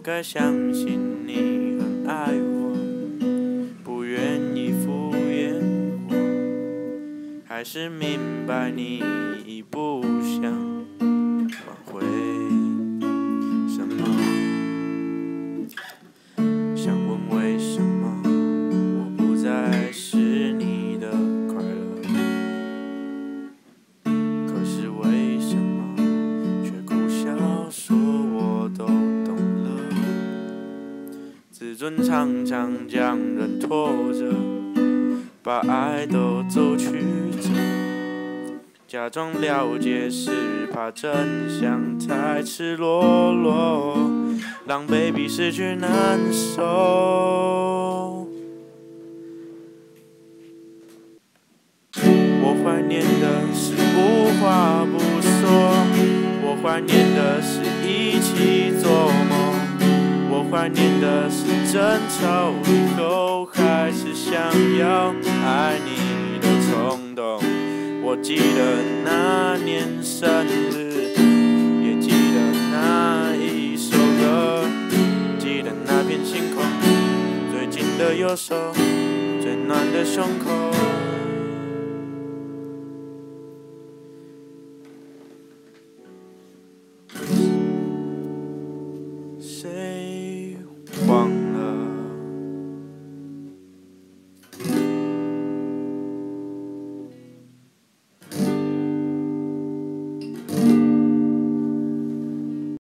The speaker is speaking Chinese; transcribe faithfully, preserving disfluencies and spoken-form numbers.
该相信你很爱我，不愿意敷衍我，还是明白你已不想挽回什么？想问为什么我不再是你的快乐？可是为什么却苦笑说我都懂了？自尊常常将人拖着，把爱都走曲折，假装了解是怕真相太赤裸裸，让 baby 失去难受。我怀念的是无话不说，我怀念的是一起做梦，我怀念的是争吵以后还是想要爱你的冲动。我记得那年生日，也记得那一首歌，记得那片星空，最近的右手，最暖的胸口。